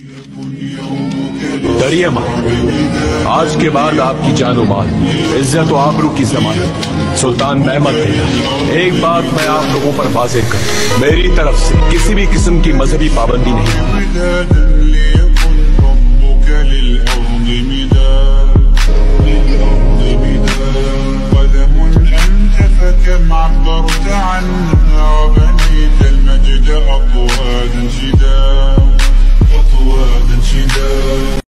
डरिए मत। आज के बाद आपकी जानो माल, इज्जत व आबरू की जमानत सुल्तान महमद देगा। एक बात मैं आप लोगों पर वाज़ेह कर, मेरी तरफ से किसी भी किस्म की मजहबी पाबंदी नहीं।